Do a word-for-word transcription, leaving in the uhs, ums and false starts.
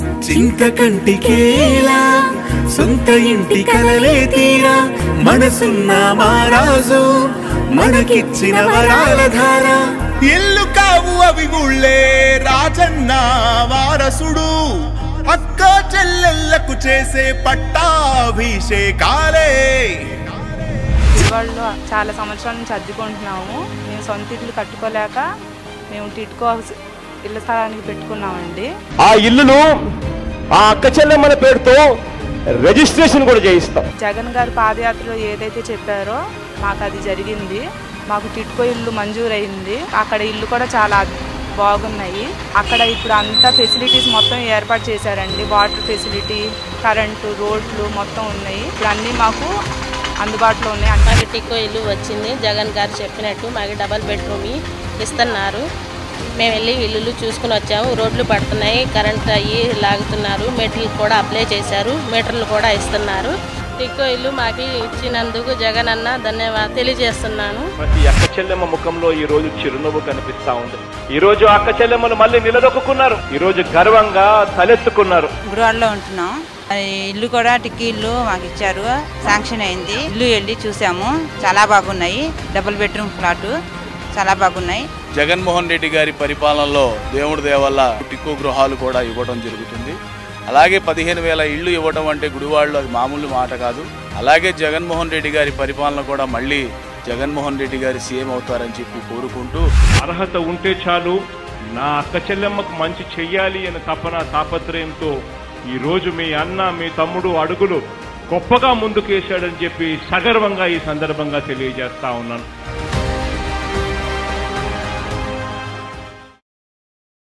చింత కంటికేలా సొంత ఇంటి కలలే తీరా మనసున్న మారాజు మనకిచ్చిన వరాల ధార ఇల్లు కావు అవి గుళ్ళే రాజన్న వారసుడు అక్క చెల్లెళ్లకు చేసే పట్టాభిషేకాలే. వాళ్ళు చాలా సంవత్సరాల నుంచి అద్దెకుంటున్నాము. మేము సొంత ఇల్లు కట్టుకోలేక మేము టిట్కో ఇళ్ల స్థలానికి పెట్టుకున్నామండి. ఆ ఇల్లును ఆ అక్క చెల్లెమ్మల పేరుతో రిజిస్ట్రేషన్ కూడా చేయిస్తాం. జగన్ గారు పాదయాత్రలో ఏదైతే చెప్పారో మాకు అది జరిగింది. మాకు టిట్కో ఇల్లు మంజూరైంది. అక్కడ ఇల్లు కూడా చాలా బాగున్నాయి. అక్కడ ఇప్పుడు అంతా ఫెసిలిటీస్ మొత్తం ఏర్పాటు చేశారండి. వాటర్ ఫెసిలిటీ, కరెంటు, రోడ్లు మొత్తం ఉన్నాయి. ఇప్పుడు అన్నీ మాకు అందుబాటులో ఉన్నాయి. మాకు టిట్కో ఇల్లు వచ్చింది. జగన్ గారు చెప్పినట్టు మాకు డబల్ బెడ్రూమ్ ఇస్తున్నారు. మేము వెళ్ళి ఇల్లు చూసుకుని వచ్చాము. రోడ్లు పడుతున్నాయి, కరెంట్ అయ్యి లాగుతున్నారు. మీటర్లు కూడా అప్లై చేశారు, మీటర్లు కూడా ఇస్తున్నారు. టిట్కో ఇల్లు మాకు ఇచ్చినందుకు జగన్ అన్న ధన్యవాదాలు తెలియజేస్తున్నాను. ప్రతి అక్క చెల్లెమ్మ ముఖంలో ఈ రోజు చిరునవ్వు కనిపిస్తా ఉంది. ఈ రోజు అక్క చెల్లెమ్మలు మళ్ళీ నిలదొక్కున్నారు. ఈ రోజు గర్వంగా తలెత్తుకున్నారు. గుడివాడలో ఉంటున్నాం. ఇల్లు కూడా టిక్కీ ఇల్లు మాకు ఇచ్చారు, శాంక్షన్ అయింది. ఇల్లు వెళ్ళి చూసాము, చాలా బాగున్నాయి. డబుల్ బెడ్రూమ్ ఫ్లాట్ చాలా బాగున్నాయి. జగన్మోహన్ రెడ్డి గారి పరిపాలనలో దేవుడి దయ వల్ల టిక్కో గృహాలు కూడా ఇవ్వడం జరుగుతుంది. అలాగే పదిహేను వేల ఇళ్లు ఇవ్వడం అంటే గుడివాడలో అది మామూలు మాట కాదు. అలాగే జగన్మోహన్ రెడ్డి గారి పరిపాలన కూడా మళ్ళీ జగన్మోహన్ రెడ్డి గారి సీఎం అవుతారని చెప్పి కోరుకుంటూ, అర్హత ఉంటే చాలు నా అక్క చెల్లెమ్మకు మంచి చెయ్యాలి అనే తపన తాపత్రయంతో ఈ రోజు మీ అన్న మీ తమ్ముడు అడుగులు గొప్పగా ముందుకేశాడని చెప్పి సగర్వంగా ఈ సందర్భంగా తెలియజేస్తా ఉన్నాను.